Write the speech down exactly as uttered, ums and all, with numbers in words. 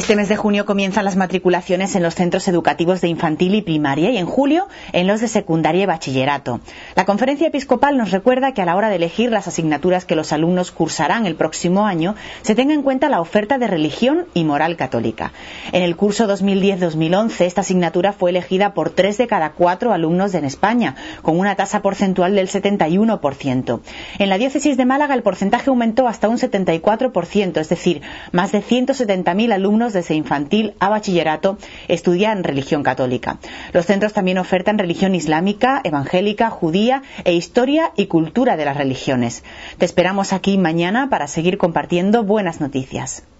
Este mes de junio comienzan las matriculaciones en los centros educativos de infantil y primaria y en julio en los de secundaria y bachillerato. La Conferencia Episcopal nos recuerda que a la hora de elegir las asignaturas que los alumnos cursarán el próximo año se tenga en cuenta la oferta de religión y moral católica. En el curso dos mil diez dos mil once esta asignatura fue elegida por tres de cada cuatro alumnos en España, con una tasa porcentual del setenta y uno por ciento. En la diócesis de Málaga el porcentaje aumentó hasta un setenta y cuatro por ciento, es decir, más de ciento setenta mil alumnos desde infantil a bachillerato estudian religión católica. Los centros también ofertan religión islámica, evangélica, judía e historia y cultura de las religiones. Te esperamos aquí mañana para seguir compartiendo buenas noticias.